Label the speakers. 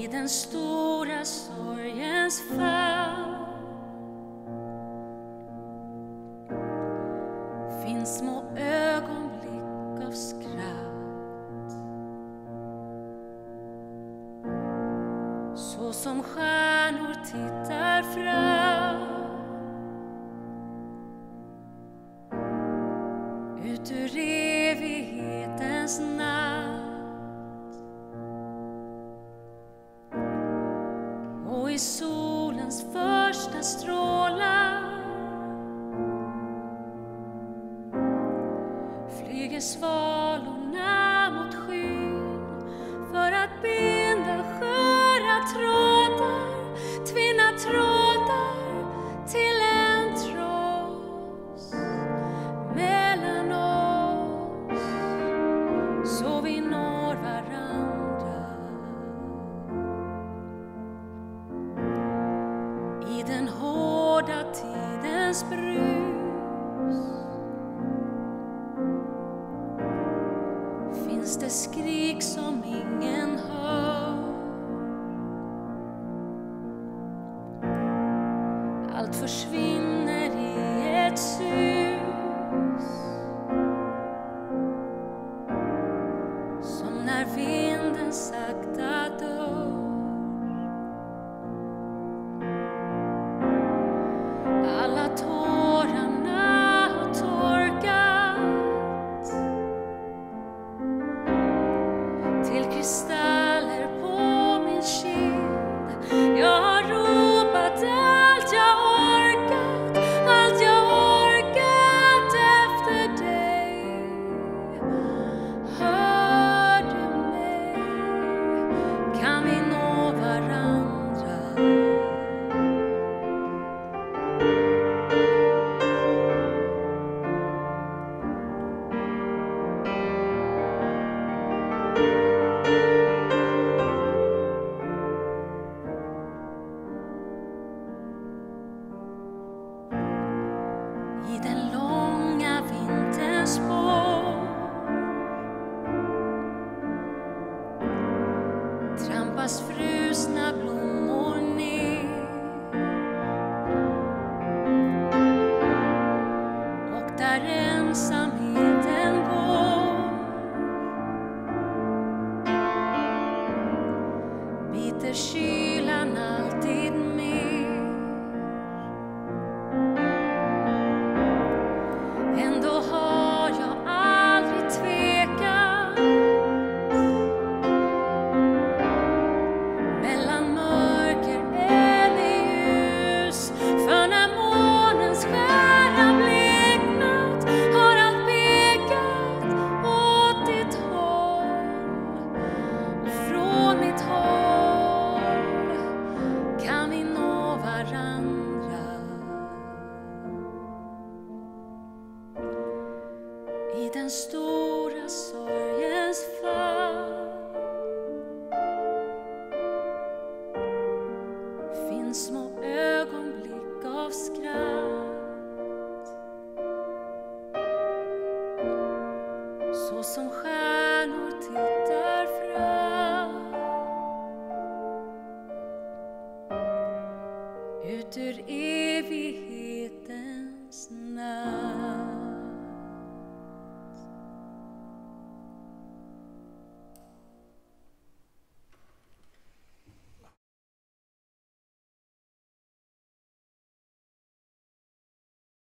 Speaker 1: I den stora sorgens famn finns små ögonblick av skratt, så som stjärnor tittar fram ut ur evighetens natt. Och i solens första strålar flyger svalorna mot skyn för att binda sköra trådar, tvinna trådar till en tross mellan oss, så vi når varandra. I den hårda tidens brus finns det skrik som ingen hör. Allt försvinner i ett sus, som när vinden sakta dör. Alla tårarna har torkat till kristaller på min kind. Jag har ropat allt jag orkat, allt jag orkat efter dig. Hör du mig? Kan vi nå varandra? I den långa vinterns spår trampas frusna blommor ner, och där ensamheten går biter kylan alltid mer. Ändå har jag aldrig tvekat mellan mörker eller ljus, för när månens skära bleknat har allt pekat åt ditt håll, och från mitt håll kan vi nå varandra. I den stora sorgens famn finns små ögonblick av skratt, så som